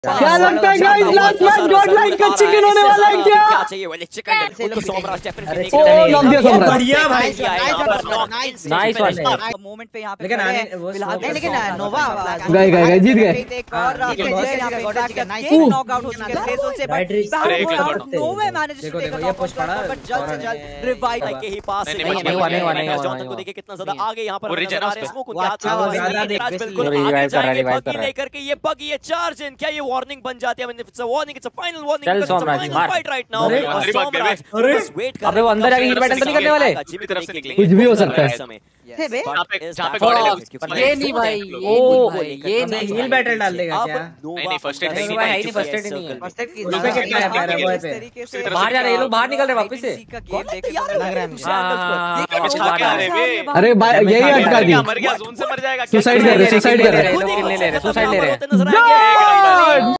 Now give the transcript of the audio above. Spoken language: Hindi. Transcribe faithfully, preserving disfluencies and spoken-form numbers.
क्या लगता है guys last match Godlike का चिकन होने वाला है क्या? क्या चाहिए वाले चिकन तो सोमराज डेफिनेटली ओ नॉक दिया सोमराज। बढ़िया भाई नाइस नाइस वन मोमेंट पे यहां पे लेकिन आने वो नहीं लेकिन नोवा गए गए गए जीत गए। एक और नॉकआउट हो चुके हैं रेजोन से but Nova manages to take a push पड़ा बट जल्द से जल्द रिवाइव के ही पास से नहीं हुआ नहीं हुआ नहीं हुआ जॉनसन को देखिए कितना ज्यादा आगे यहां पर नजर आ रहे हैं स्मोक उनके हाथ में ज्यादा देख बिल्कुल रिवाइव कर रहा है रिवाइव कर रहा है लेकर के ये बग ये चार्ज इन क्या ये वार्निंग बन जाती है it's a warning it's a final warning चल सोमराज मार fight right now Somraj wait कर अबे वो अंदर आके हील बैटल तो नहीं करने वाले की तरफ से निकलेंगे कुछ भी हो सकता है। थे बे जहां पे जहां पे गॉड ये नहीं भाई ओ ये नहीं हील बैटल डाल देगा क्या? नहीं नहीं फर्स्ट एड नहीं भाई है नहीं फर्स्ट एड नहीं है फर्स्ट एड की उस पे कितना प्यार है बॉय पे। बाहर जा रहे हैं ये लोग बाहर निकल रहे वापस से लग रहा है हां छा के आ रहे बे अरे यही अटका दी। मर गया जोन से मर जाएगा सुसाइड कर रहे सुसाइड कर रहे लोग किल ले ले रहे सुसाइड ले रहे हैं।